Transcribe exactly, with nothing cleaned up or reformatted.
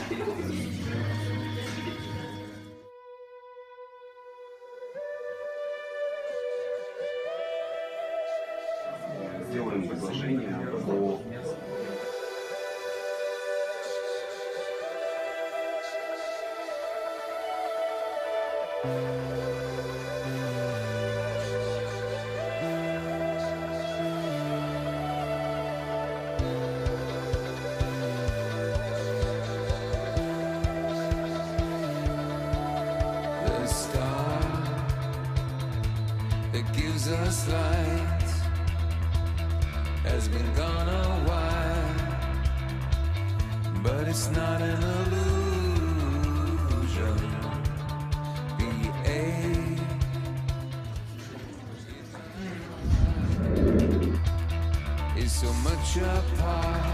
Сделаем предложение по The star that gives us light has been gone a while, but it's not an illusion. B A is so much a part